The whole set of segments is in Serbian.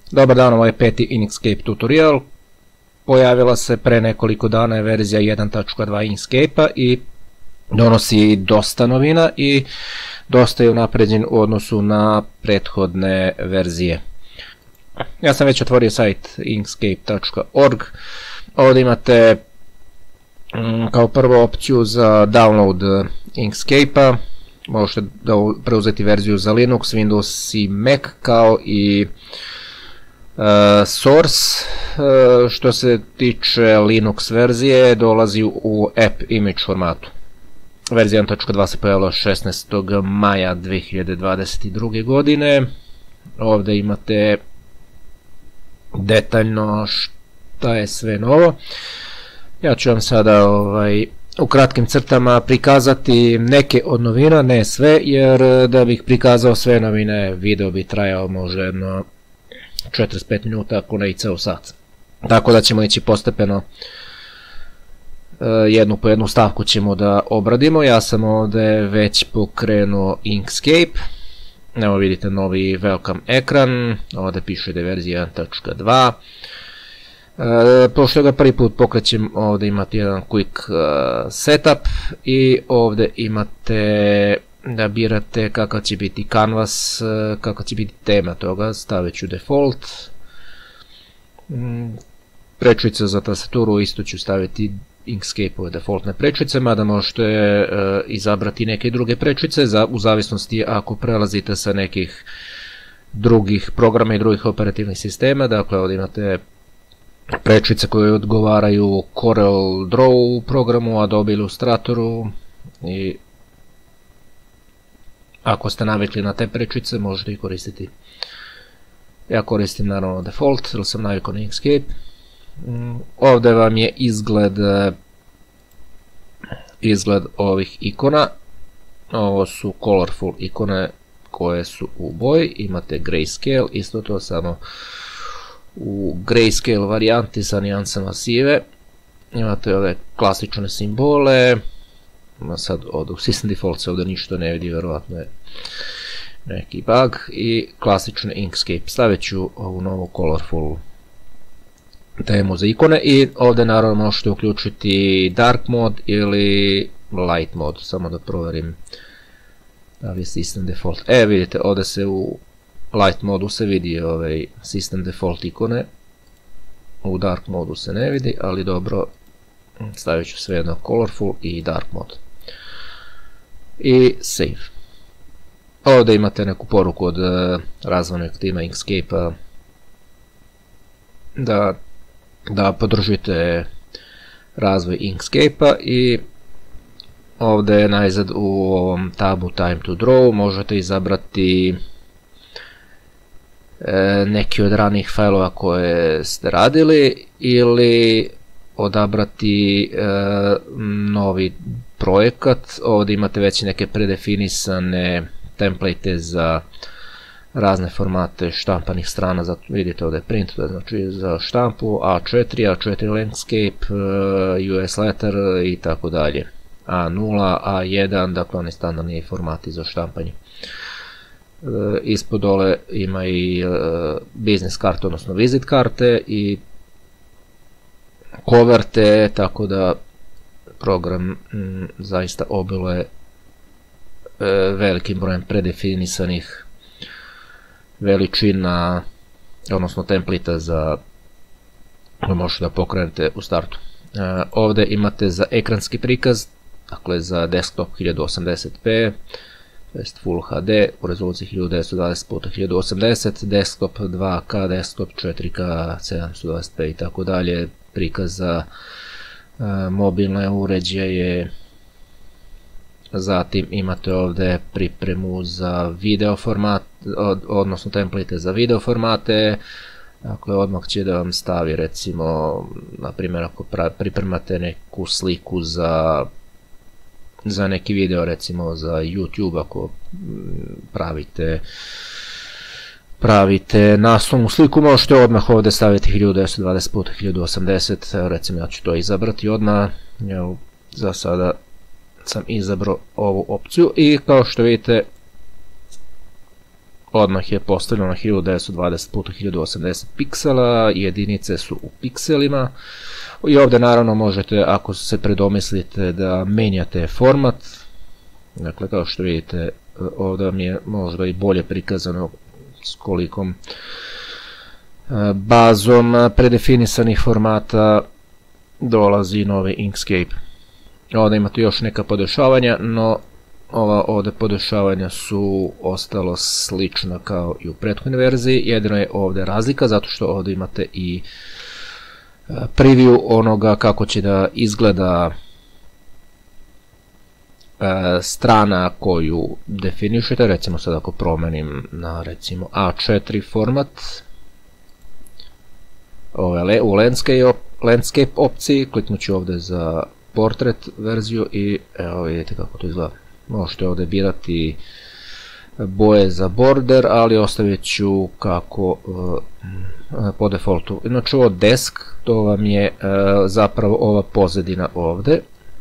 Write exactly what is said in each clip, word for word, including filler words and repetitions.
Dobar dan, ovo je peti Inkscape tutorial. Pojavila se pre nekoliko dana je verzija jedan tačka dva Inkscape-a i donosi dosta novina i dosta je unapređen u odnosu na prethodne verzije. Ja sam već otvorio sajt inkscape tačka org. Ovdje imate kao prvo opciju za download Inkscape-a. Možete preuzeti verziju za Linux, Windows i Mac kao i Uh, source. Uh, što se tiče Linux verzije, dolazi u app image formatu. Verzija jedan tačka dva se pojavila šesnaestog maja dve hiljade dvadeset druge. godine. Ovdje imate detaljno šta je sve novo. Ja ću vam sada ovaj, u kratkim crtama prikazati neke od novina, ne sve, jer da bih prikazao sve novine video bi trajao možda jedno četrdeset pet minuta, ako ne i ceo sat. Tako da ćemo ići postepeno, jednu po jednu stavku ćemo da obradimo. Ja sam ovdje već pokrenuo Inkscape. Evo vidite novi welcome ekran, ovdje piše da je verzija jedan tačka dva. Pošto ga prvi put pokrećem, ovdje imate jedan quick setup i ovdje imate da birate kakav će biti canvas, kakva će biti tema toga. Stavit ću default. Prečice za tastaturu isto ću staviti Inkscape-ove defaultne prečice, mada možete izabrati neke druge prečice u zavisnosti ako prelazite sa nekih drugih programa i drugih operativnih sistema. Dakle, ovdje imate prečice koje odgovaraju Corel Draw programu, Adobe Illustratoru i ako ste navikli na te prečice, možete ih koristiti. Ja koristim naravno default, jer sam navikao na Inkscape. Ovdje vam je izgled izgled ovih ikona. Ovo su colorful ikone koje su u boji. Imate grayscale, isto to samo u grayscale varijanti sa nijansama sive. Imate ove klasične simbole. Sad ovdje u System Default se ovdje ništa ne vidi, vjerovatno je neki bug. I klasične Inkscape. Stavit ću ovu novu colorful temu za ikone i ovdje naravno možete uključiti dark mode ili light mode. Samo da provjerim da li je System Default. E, vidite, ovdje se u light modu se vidi ovaj System Default ikone. U dark modu se ne vidi, ali dobro, stavit ću svejedno colorful i dark mode. I save. Ovdje imate neku poruku od razvojnog tima Inkscape-a da, da podržite razvoj Inkscape-a i ovdje najzad u ovom tabu Time to Draw možete izabrati neki od ranih failova koje ste radili ili odabrati novi projekat. Ovdje imate već neke predefinisane template za razne formate štampanih strana. Vidite ovdje print, znači za štampu A četiri, A četiri landscape, U S letter i tako dalje. A nula, A jedan, dakle oni standardni formati za štampanje. Ispod dole ima i business karte, odnosno visit karte i koverte, tako da program zaista obiluje velikim brojem predefinisanih veličina, odnosno templita za možete da pokrenete u startu. Ovdje imate za ekranski prikaz, dakle za desktop hiljadu osamdeset p, to jest Full H D u rezoluciji hiljadu devetsto dvadeset puta hiljadu osamdeset, desktop dva K, desktop četiri K, sedamsto dvadeset p i tako dalje, prikaz za mobilne uređaje. Zatim imate ovdje pripremu za video format, odnosno template za video formate. Dakle, odmah će da vam stavi, recimo, na primjer ako pripremate neku sliku za za neki video, recimo za YouTube, ako pravite pravite naslovnu sliku, možete odmah ovdje staviti hiljadu devetsto dvadeset puta hiljadu osamdeset, recimo ja ću to izabrati odmah. Evo, za sada sam izabrao ovu opciju i kao što vidite odmah je postavljeno na hiljadu devetsto dvadeset puta hiljadu osamdeset piksela, jedinice su u pikselima i ovdje naravno možete, ako se predomislite, da menjate format. Dakle, kao što vidite, ovdje mi je možda i bolje prikazano s kolikom bazom predefinisanih formata dolazi novi Inkscape. Ovdje imate još neka podešavanja, no ova ovdje podešavanja su ostalo slično kao i u prethodnoj verziji, jedino je ovdje razlika zato što ovdje imate i preview onoga kako će da izgleda strana koju definišete. Recimo sad ako promenim na recimo A četiri format, ove u landscape, landscape opciji, kliknut ću ovdje za portrait verziju i evo vidite kako to izgleda. Možete ovdje birati boje za border, ali ostavit ću kako uh, po defaultu. Inače ovo desk, to vam je uh, zapravo ova pozadina ovdje.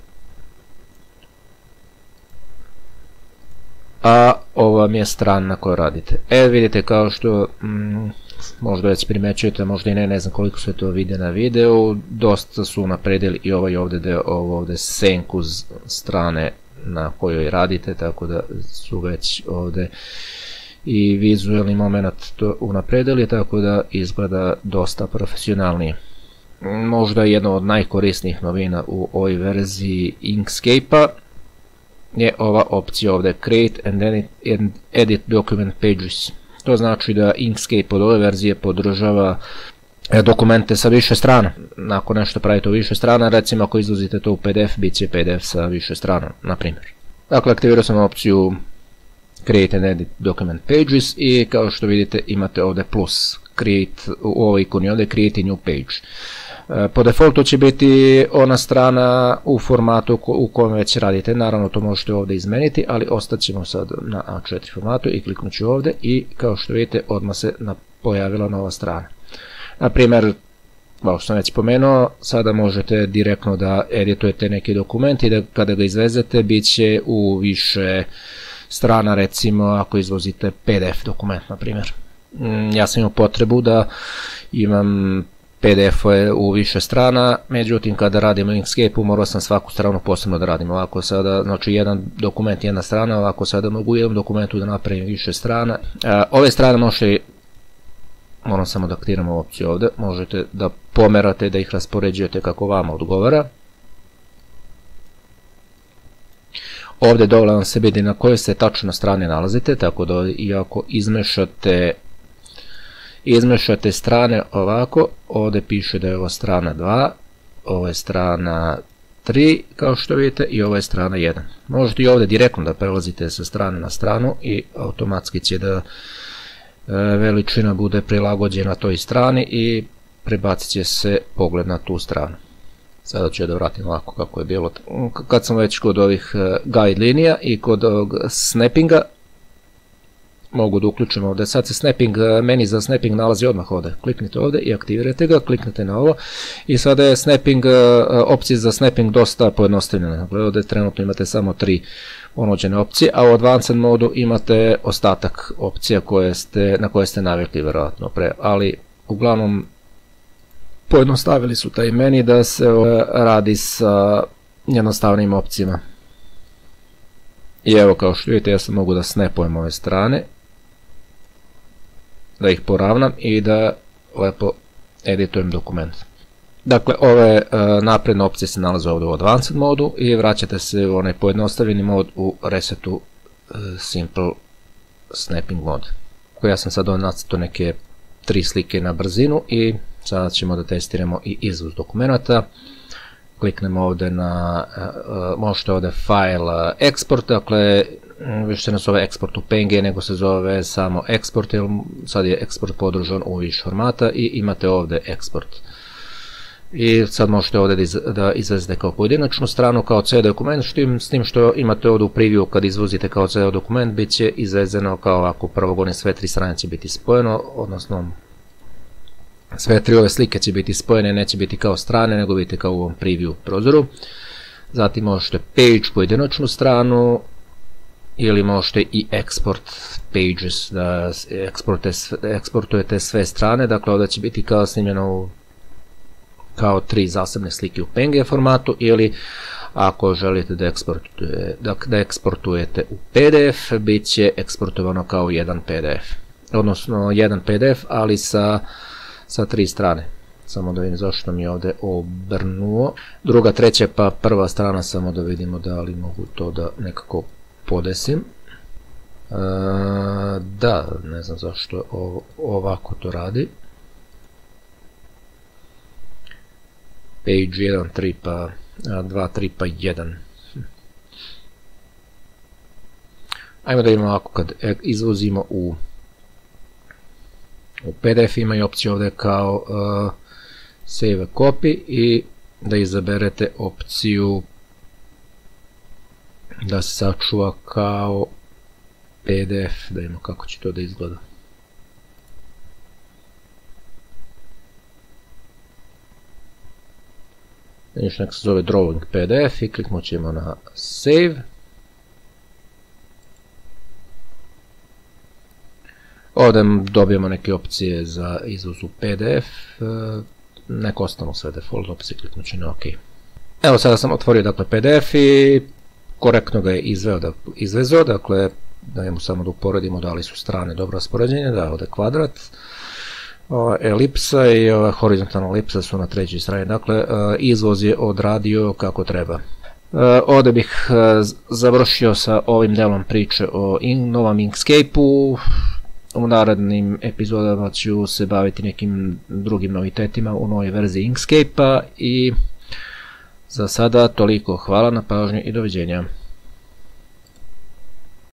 A ovo vam je strana na kojoj radite. E vidite, kao što mm, možda već primećujete, možda i ne, ne znam koliko se to vide na videu, dosta su napredili i ovaj ovdje deo, ovo ovdje senku strane na kojoj radite, tako da su već ovdje i vizualni moment to unapredili, tako da izgleda dosta profesionalnije. Možda jedna od najkorisnijih novina u ovoj verziji Inkscape-a je ova opcija ovdje Create and Edit Document Pages. To znači da Inkscape od ove verzije podržava dokumente sa više strana. Ako nešto pravite u više strana, recimo ako izlazite to u P D F, bit će P D F sa više strana, na primjer. Dakle, aktivirao sam opciju Create and Edit Document Pages i kao što vidite imate ovdje plus create, u ovoj ikoni ovdje Create New Page. Po defaultu će biti ona strana u formatu u kojem već radite, naravno to možete ovdje izmeniti, ali ostat ćemo sad na A četiri formatu i kliknut ću ovdje i kao što vidite odmah se pojavila nova strana. Na primjer, kao što sam već spomenuo, sada možete direktno da editujete neki dokument i da kada ga izvezete bit će u više strana, recimo ako izvozite P D F dokument, na primjer. Ja sam imao potrebu da imam P D F-ove u više strana, međutim kada radimo u Inkscape-u morao sam svaku stranu posebno da radim. Ovako sada, znači jedan dokument, jedna strana, ovako sada mogu u jednom dokumentu da napravim više strana. Ove strane možete, moram samo da aktiviramo opciju ovdje, možete da pomerate, da ih raspoređujete kako vama odgovara. Ovdje dole vam se vidi na kojoj se tačno strani nalazite, tako da i ako izmešate izmešate strane ovako, ovdje piše da je ovo strana dva, ovo je strana tri, kao što vidite, i ovo je strana jedan. Možete i ovdje direktno da prelazite sa strane na stranu i automatski će da veličina bude prilagođena toj strani i prebacit će se pogled na tu stranu. Sada ću da vratim ovako kako je bilo. Kad sam već kod ovih guide linija i kod ovog snappinga, mogu da uključim ovdje. Sad se snapping, meni za snapping nalazi odmah ovdje. Kliknite ovdje i aktivirajte ga, kliknite na ovo i sada je snapping, opcije za snapping dosta pojednostavljene. Ovdje trenutno imate samo tri ponuđene opcije, a u Advanced modu imate ostatak opcija koje ste, na koje ste navikli vjerojatno pre, ali uglavnom pojednostavili su taj meni da se radi sa jednostavnim opcijama. I evo, kao što vidite, ja sam mogu da snapujem ove strane, da ih poravnam i da lepo editujem dokument. Dakle, ove uh, napredne opcije se nalaze ovdje u Advanced modu i vraćate se u onaj pojednostavljeni mod u Resetu uh, Simple Snapping mod. Ja sam sad nacrtao neke tri slike na brzinu i sada ćemo da testiramo i izvoz dokumenta. Kliknemo ovdje na, uh, možete ovdje file uh, export, dakle više se ne zove export u P N G nego se zove samo export, jer sad je export podržan u više formata i imate ovdje export. I sad možete ovdje da izvezete kao pojedinačnu stranu, kao C dokument, s tim što imate ovdje u preview kad izvozite kao C dokument, bit će izvezeno kao ovako, prvo one sve tri strane će biti spojeno, odnosno sve tri ove slike će biti spojene, neće biti kao strane, nego biti kao u ovom preview prozoru. Zatim možete page, pojedinačnu stranu, ili možete i export pages, da eksportujete sve strane, dakle ovdje će biti kao snimljeno kao tri zasebne slike u P N G formatu, ili ako želite da eksportujete, da, da eksportujete u P D F, bit će eksportovano kao jedan P D F, odnosno jedan P D F, ali sa, sa tri strane. Samo da vidim zašto mi je ovdje obrnuo. Druga, treća pa prva strana, samo da vidimo da li mogu to da nekako podesim. E, da, ne znam zašto ovo, ovako to radi. Page jedan, tri pa dva, tri pa jedan. Ajmo da vidimo ovako, kad izvozimo u, u P D F, ima i opciju ovdje kao uh, save a copy i da izaberete opciju da se sačuva kao P D F, da vidimo kako će to da izgleda. Nešto nek se zove drawing P D F i kliknut ćemo na save. Ovdje dobijemo neke opcije za izvoz u P D F, neko ostanu sve default opcije, kliknut ću na OK. Evo sada sam otvorio dakle P D F i korektno ga je izveo, da, izvezao, dakle da imamo samo da uporedimo da li su strane dobro raspoređenje, da ovdje kvadrat, ova elipsa i ova horizontalna elipsa su na trećoj strani, dakle izvoz je odradio kako treba. Ovdje bih završio sa ovim delom priče o in, novom Inkscape-u. U narednim epizodama ću se baviti nekim drugim novitetima u novoj verziji Inkscape-a i za sada toliko. Hvala na pažnji i doviđenja.